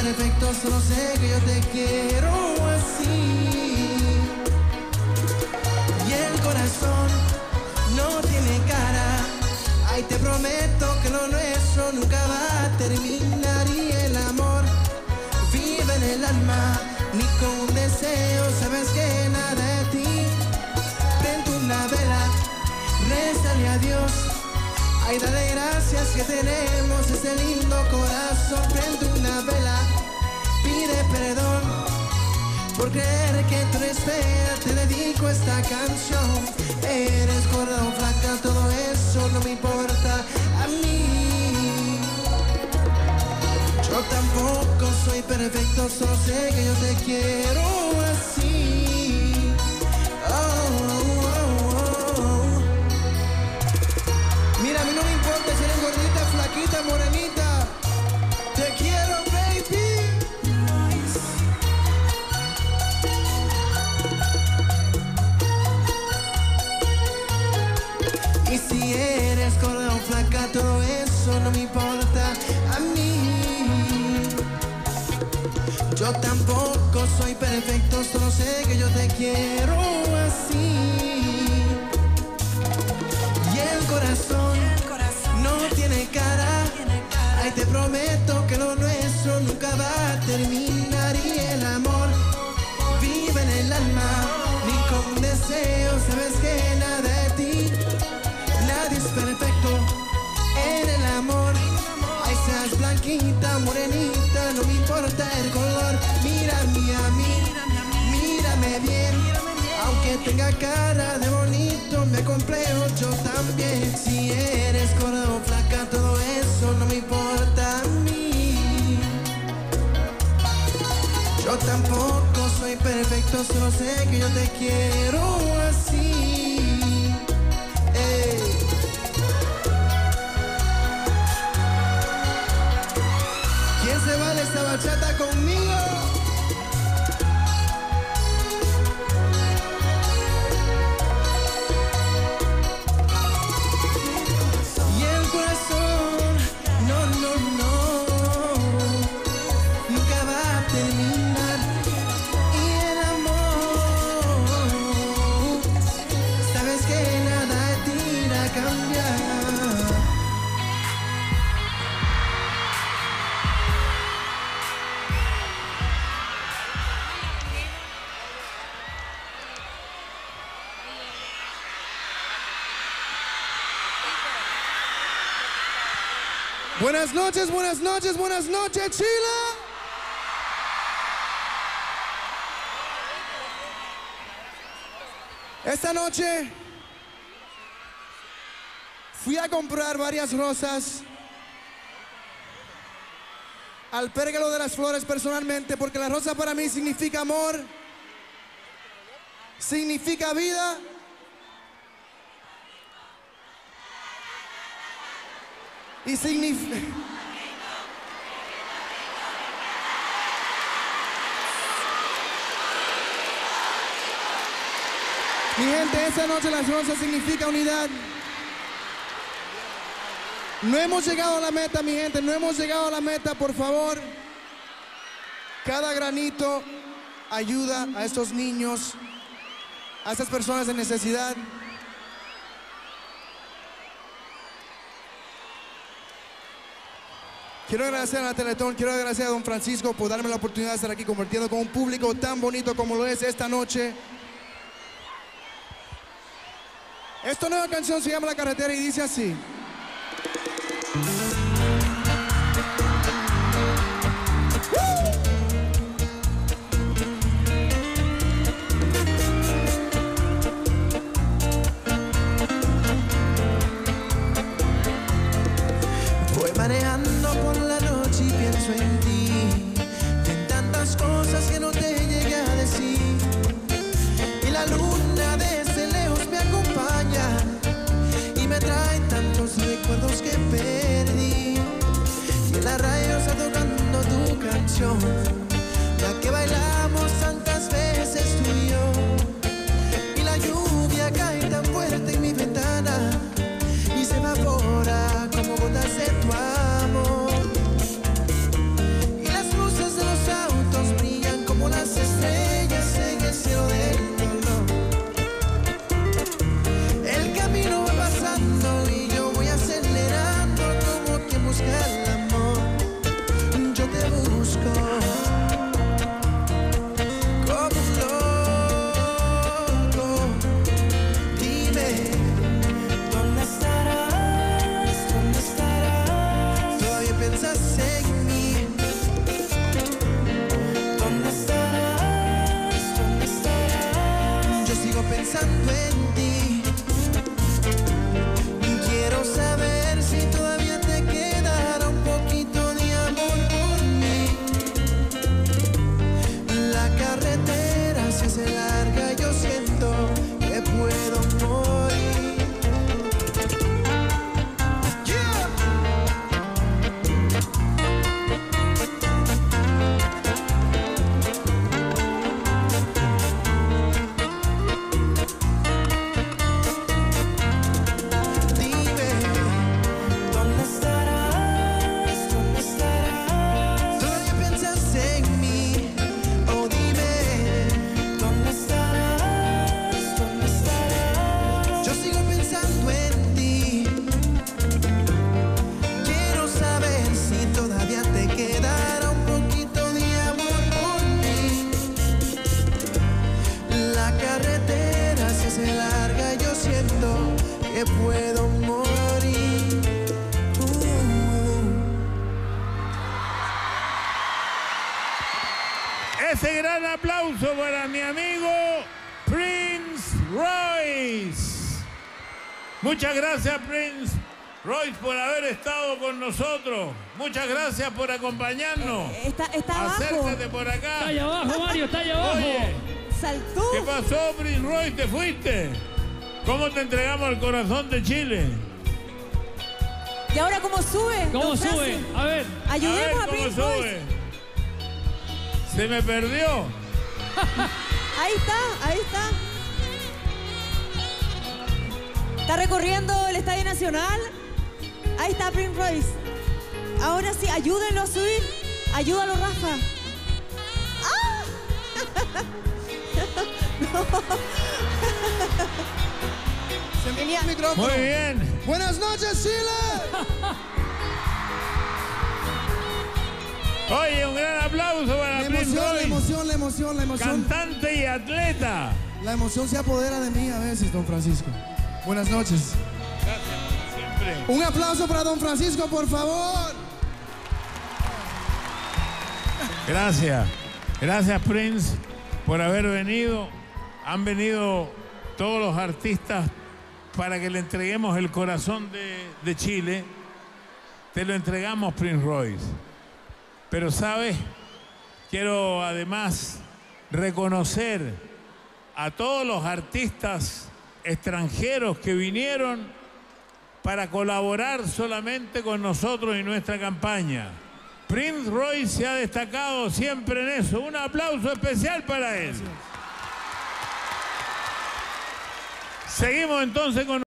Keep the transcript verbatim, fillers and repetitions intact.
perfecto, solo sé que yo te quiero así. Y el corazón no tiene cara. Ay, te prometo que lo nuestro nunca va a terminar. Y el amor vive en el alma, ni con un deseo, sabes que nada de ti. Prende una vela, rézale a Dios. Ay, dale gracias que tenemos ese lindo corazón. Prende una vela, pide perdón por creer que tú eres fea. Te dedico esta canción. Eres gorda o flaca, todo eso no me importa a mí. Yo tampoco soy perfecto, solo sé que yo te quiero así. Oh, oh, oh, oh. Mira, a mí no me importa si eres gordita, flaquita, morenita. Te quiero, baby. Y si eres gorda o flaca, todo eso no me importa a mí. Yo tampoco soy perfecto, solo sé que yo te quiero así. Y el corazón no tiene cara. Ay, te prometo que lo nuestro nunca va a terminar. Y el amor vive en el alma, ni con deseo, sabes que nada de ti. Nadie es perfecto en el amor. Ay, seas blanquita, morenita, no me importa el color. Mírame a mí, mírame bien. Aunque tenga cara de bonito, me complejo yo también. Si eres gorda o flaca, todo eso no me importa a mí. Yo tampoco soy perfecto, solo sé que yo te quiero así. Ey. ¿Quién se vale esta bachata conmigo? Y el corazón, no, no, no, nunca va a terminar. Y el amor, sabes que nada de ti irá a cambiar. Buenas noches, buenas noches, buenas noches, Chile. Esta noche fui a comprar varias rosas al Pérgamo de las Flores personalmente, porque la rosa para mí significa amor, significa vida. Y significa... Mi gente, esta noche las rosas significa unidad. No hemos llegado a la meta, mi gente, no hemos llegado a la meta, por favor. Cada granito ayuda a estos niños, a estas personas en necesidad. Quiero agradecer a la Teletón, quiero agradecer a don Francisco por darme la oportunidad de estar aquí compartiendo con un público tan bonito como lo es esta noche. Esta nueva canción se llama La Carretera y dice así. Voy manejando por la noche y pienso en ti, en tantas cosas que no te llegué a decir. Y la luna desde lejos me acompaña y me trae tantos recuerdos que perdí. Y en la radio está tocando tu canción, la que bailamos tantas veces tú y yo. Y la lluvia cae tan fuerte en mi ventana y se evapora como gotas de tu amor. Y las luces de pensando en ti. Quiero saber si todavía te quedará un poquito de amor por mí. La carretera se hace larga, yo siento que puedo morir. Yeah. Dime, ¿dónde estarás? ¿Dónde estarás? ¿Todavía piensas en mí? Oh, dime, ¿dónde estarás? ¿Dónde estarás? Yo sigo pensando en ti. Quiero saber si todavía te quedará un poquito de amor por mí. La carretera se hace larga, yo siento que puedo morir. Uh. Ese gran aplauso para mi amigo Prince Royce. Muchas gracias, Prince Royce, por haber estado con nosotros. Muchas gracias por acompañarnos. Eh, está, está abajo. Acércate por acá. Está allá abajo, Mario, está allá abajo. Oye, Saltó. ¿qué pasó, Prince Royce? ¿Te fuiste? ¿Cómo te entregamos el corazón de Chile? ¿Y ahora cómo sube? ¿Cómo don sube? Francis? A ver. Ayudemos a, a ver cómo Prince sube. Royce. Se me perdió. Ahí está, ahí está. Está recorriendo el Estadio Nacional. Ahí está Prince Royce. Ahora sí, ayúdenlo a subir. Ayúdalo, Rafa. ¡Ah! No. Se me Tenía- el micrófono. Muy bien. Buenas noches, Chile. Oye, un gran aplauso para La Prince emoción, la Royce, emoción, la emoción, la emoción. cantante y atleta. La emoción se apodera de mí a veces, don Francisco. Buenas noches. Gracias, como siempre. Un aplauso para don Francisco, por favor. Gracias. Gracias, Prince, por haber venido. Han venido todos los artistas para que le entreguemos el corazón de, de Chile. Te lo entregamos, Prince Royce. Pero, ¿sabes? Quiero además reconocer a todos los artistas extranjeros que vinieron para colaborar solamente con nosotros y nuestra campaña. Prince Royce se ha destacado siempre en eso. Un aplauso especial para él. Seguimos entonces con